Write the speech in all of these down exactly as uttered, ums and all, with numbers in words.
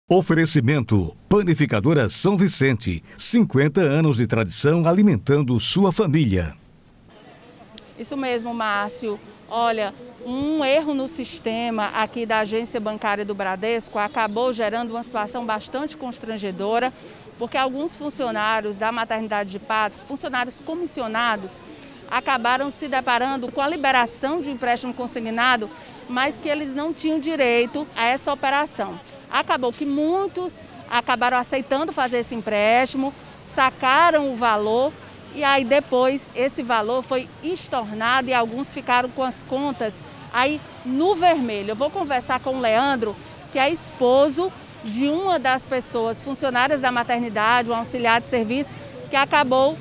Oferecimento: Panificadora São Vicente, cinquenta anos de tradição alimentando sua família. Isso mesmo, Márcio. Olha, um erro no sistema aqui da agência bancária do Bradesco acabou gerando uma situação bastante constrangedora, porque alguns funcionários da maternidade de Patos, funcionários comissionados, acabaram se deparando com a liberação de um empréstimo consignado, mas que eles não tinham direito a essa operação. Acabou que muitos acabaram aceitando fazer esse empréstimo, sacaram o valor e aí depois esse valor foi estornado e alguns ficaram com as contas aí no vermelho. Eu vou conversar com o Leandro, que é esposo de uma das pessoas, funcionárias da maternidade, um auxiliar de serviço, que acabou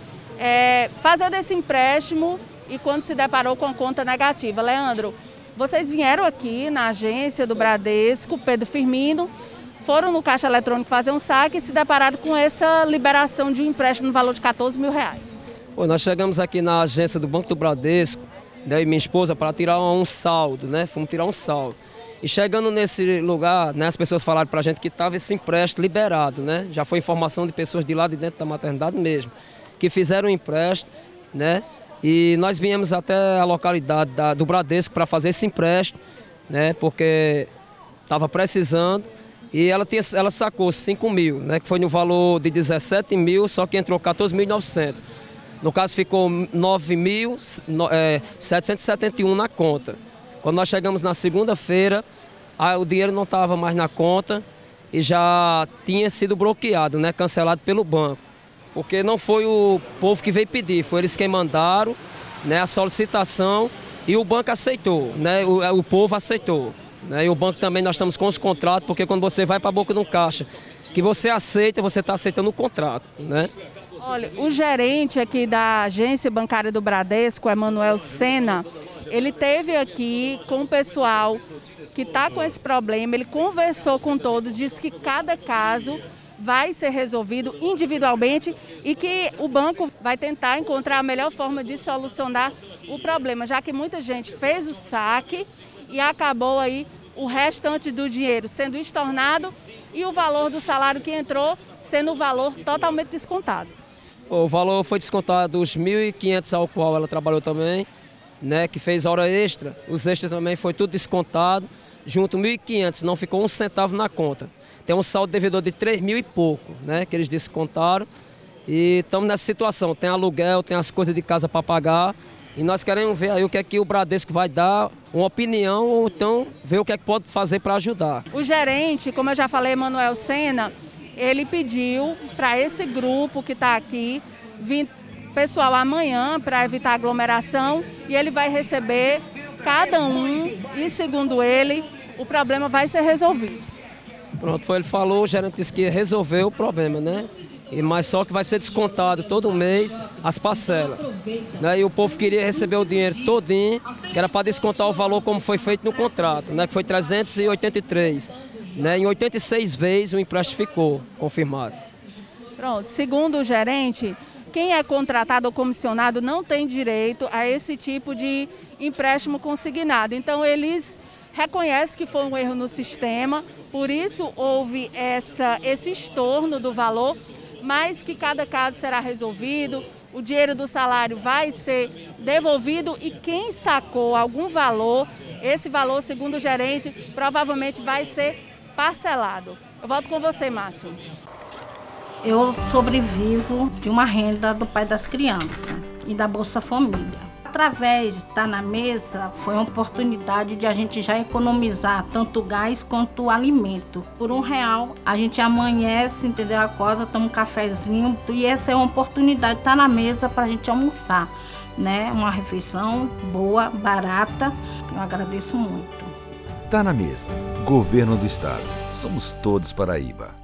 é, fazendo esse empréstimo e quando se deparou com a conta negativa. Leandro, vocês vieram aqui na agência do Bradesco, Pedro Firmino, foram no caixa eletrônico fazer um saque e se depararam com essa liberação de um empréstimo no valor de quatorze mil reais. Pô, nós chegamos aqui na agência do Banco do Bradesco, né, e minha esposa, para tirar um saldo, né? Fomos tirar um saldo. E chegando nesse lugar, né, as pessoas falaram para a gente que estava esse empréstimo liberado, né? Já foi informação de pessoas de lá de dentro da maternidade mesmo, que fizeram o empréstimo, né? E nós viemos até a localidade da, do Bradesco para fazer esse empréstimo, né? Porque estava precisando. E ela, tinha, ela sacou cinco mil, né, que foi no valor de dezessete mil, só que entrou quatorze mil e novecentos. No caso ficou nove mil setecentos e setenta e um na conta. Quando nós chegamos na segunda-feira, o dinheiro não estava mais na conta e já tinha sido bloqueado, né, cancelado pelo banco. Porque não foi o povo que veio pedir, foi eles quem mandaram, né, a solicitação e o banco aceitou, né, o, o povo aceitou. Né? E o banco também, nós estamos com os contratos, porque quando você vai para a boca de um caixa, que você aceita, você está aceitando o contrato. Né? Olha, o gerente aqui da agência bancária do Bradesco, Emanuel Sena, ele esteve aqui com o pessoal que está com esse problema, ele conversou com todos, disse que cada caso vai ser resolvido individualmente e que o banco vai tentar encontrar a melhor forma de solucionar o problema, já que muita gente fez o saque e acabou aí o restante do dinheiro sendo estornado e o valor do salário que entrou sendo o valor totalmente descontado. O valor foi descontado os mil e quinhentos ao qual ela trabalhou também, né, que fez hora extra. Os extras também foi tudo descontado, junto mil e quinhentos, não ficou um centavo na conta. Tem um saldo devedor de três mil e pouco, né, que eles descontaram. E estamos nessa situação, tem aluguel, tem as coisas de casa para pagar. E nós queremos ver aí o que é que o Bradesco vai dar, uma opinião, ou então ver o que é que pode fazer para ajudar. O gerente, como eu já falei, Emanuel Sena, ele pediu para esse grupo que está aqui vir pessoal amanhã para evitar aglomeração e ele vai receber cada um e, segundo ele, o problema vai ser resolvido. Pronto, foi ele falou, o gerente disse que resolveu o problema, né? E, mas só que vai ser descontado todo mês as parcelas. Né? E o povo queria receber o dinheiro todinho, que era para descontar o valor como foi feito no contrato, né? Que foi trezentos e oitenta e três. Né? Em oitenta e seis vezes o empréstimo ficou confirmado. Pronto, segundo o gerente, quem é contratado ou comissionado não tem direito a esse tipo de empréstimo consignado. Então eles reconhecem que foi um erro no sistema, por isso houve essa, esse estorno do valor, mas que cada caso será resolvido, o dinheiro do salário vai ser devolvido e quem sacou algum valor, esse valor, segundo o gerente, provavelmente vai ser parcelado. Eu volto com você, Márcio. Eu sobrevivo de uma renda do pai das crianças e da Bolsa Família. Através de estar na mesa, foi uma oportunidade de a gente já economizar tanto gás quanto o alimento. Por um real, a gente amanhece, entendeu? Acorda, toma um cafezinho e essa é uma oportunidade de estar na mesa para a gente almoçar, né? Uma refeição boa, barata. Eu agradeço muito. Tá na mesa. Governo do Estado. Somos todos Paraíba.